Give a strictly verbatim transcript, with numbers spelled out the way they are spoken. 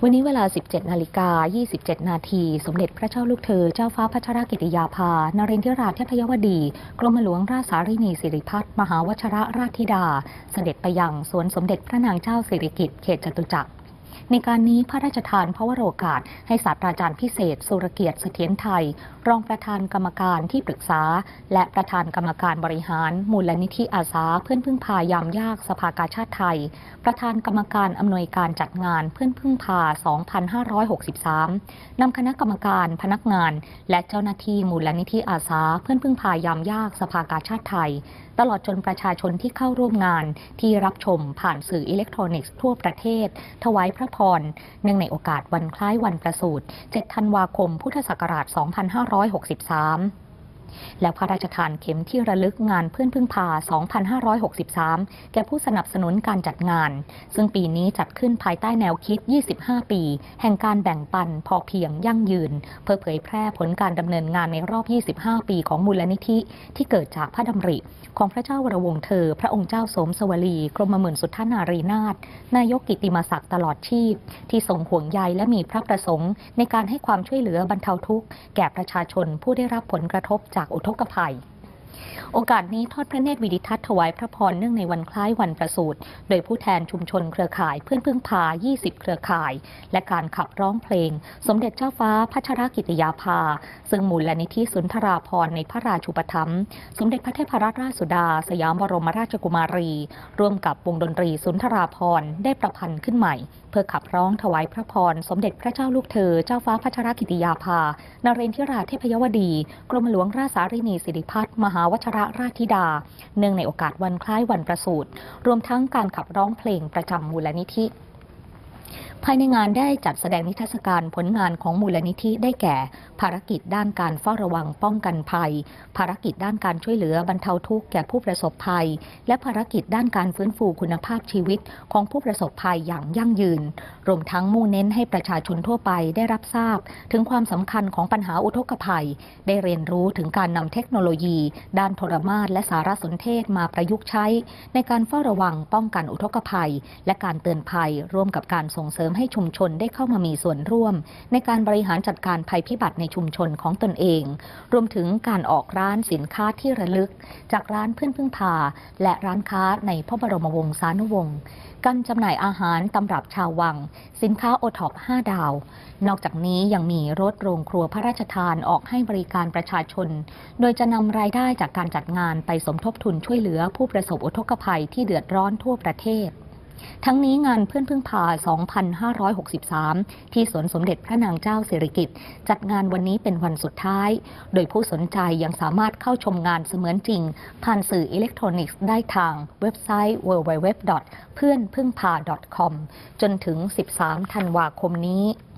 วันนี้เวลา สิบเจ็ดนาฬิกายี่สิบเจ็ด นาทีสมเด็จพระเจ้าลูกเธอเจ้าฟ้าพัชรกิติยาภานเรนทิราเทพยวดีกรมหลวงราชสารินีสิริพัฒน์มหาวชรราชธิดาเสด็จไปยังสวนสมเด็จพระนางเจ้าสิริกิติ์เขตจตุจักรในการนี้พระราชทานพระวโรกาสให้ศาสตราจารย์พิเศษสุรเกียรติเสถียรไทยรองประธานกรรมการที่ปรึกษาและประธานกรรมการบริหารมูลนิธิอาสาเพื่อนพึ่งพายามยากสภากาชาดไทยประธานกรรมการอำนวยการจัดงานเพื่อนพึ่งพา สองพันห้าร้อยหกสิบสาม นำคณะกรรมการพนักงานและเจ้าหน้าที่มูลนิธิอาสาเพื่อนพึ่งพายามยากสภากาชาดไทยตลอดจนประชาชนที่เข้าร่วมงานที่รับชมผ่านสื่ออิเล็กทรอนิกส์ทั่วประเทศถวายพระพรเนื่องในโอกาสวันคล้ายวันประสูติเจ็ดธันวาคมพุทธศักราช สองพันห้าร้อยหกสิบสาม และพระราชทานเข็มที่ระลึกงานเพื่อนพึ่งพา สองพันห้าร้อยหกสิบสาม แก่ผู้สนับสนุนการจัดงานซึ่งปีนี้จัดขึ้นภายใต้แนวคิด ยี่สิบห้า ปีแห่งการแบ่งปันพอเพียงยั่งยืนเพื่อเผยแพร่ผลการดำเนินงานในรอบ ยี่สิบห้า ปีของมูลนิธิที่เกิดจากพระดำริของพระเจ้าวรวงศ์เธอพระองค์เจ้าสมสวลีกรมหมื่นสุทธานารีนาถนายกกิตติมศักดิ์ตลอดชีพที่ทรงห่วงใยและมีพระประสงค์ในการให้ความช่วยเหลือบรรเทาทุกข์แก่ประชาชนผู้ได้รับผลกระทบจากอุทกภัยโอกาสนี้ทอดพระเนตรวิดิทัศน์ถวายพระพรเนื่องในวันคล้ายวันประสูติโดยผู้แทนชุมชนเครือข่ายเพื่อนพึ่งพา ยี่สิบ เครือข่ายและการขับร้องเพลงสมเด็จเจ้าฟ้าพัชรกิติยาภาซึ่งมูลนิธิสุนทราภรณ์ในพระราชูปถัมภ์สมเด็จพระเทพรัตนราชสุดาสยามบรมราชกุมารีร่วมกับวงดนตรีสุนทราภรณ์ได้ประพันธ์ขึ้นใหม่เพื่อขับร้องถวายพระพรสมเด็จพระเจ้าลูกเธอเจ้าฟ้าพัชรกิติยาภานเรนทิราเทพยวดีกรมหลวงราชสารินีสิริพัฒน์มหาวชรราชธิดาเนื่องในโอกาสวันคล้ายวันประสูติรวมทั้งการขับร้องเพลงประจำมูลนิธิภายในงานได้จัดแสดงนิทรรศการผลงานของมูลนิธิได้แก่ภารกิจด้านการเฝ้าระวังป้องกันภัยภารกิจด้านการช่วยเหลือบรรเทาทุกข์แก่ผู้ประสบภัยและภารกิจด้านการฟื้นฟูคุณภาพชีวิตของผู้ประสบภัยอย่างยั่งยืนรวมทั้งมุ่งเน้นให้ประชาชนทั่วไปได้รับทราบถึงความสำคัญของปัญหาอุทกภัยได้เรียนรู้ถึงการนำเทคโนโลยีด้านโทรมาศและสารสนเทศมาประยุกต์ใช้ในการเฝ้าระวังป้องกันอุทกภัยและการเตือนภัยร่วมกับการส่งเสริมให้ชุมชนได้เข้ามามีส่วนร่วมในการบริหารจัดการภัยพิบัติในชุมชนของตนเองรวมถึงการออกร้านสินค้าที่ระลึกจากร้านเพื่อนพึ่งพาและร้านค้าในพระบรมวงศานุวงศ์การจำหน่ายอาหารตำรับชาววังสินค้าโอท็อปห้าดาวนอกจากนี้ยังมีรถโรงครัวพระราชทานออกให้บริการประชาชนโดยจะนำรายได้จากการจัดงานไปสมทบทุนช่วยเหลือผู้ประสบอุทกภัยที่เดือดร้อนทั่วประเทศทั้งนี้งานเพื่อนพึ่งพา สองพันห้าร้อยหกสิบสาม ที่สวนสมเด็จพระนางเจ้าสิริกิติ์จัดงานวันนี้เป็นวันสุดท้ายโดยผู้สนใจยังสามารถเข้าชมงานเสมือนจริงผ่านสื่ออิเล็กทรอนิกส์ได้ทางเว็บไซต์ ดับเบิลยู ดับเบิลยู ดับเบิลยู ดอท เพื่อนพึ่งพา ดอท คอม จนถึง สิบสาม ธันวาคมนี้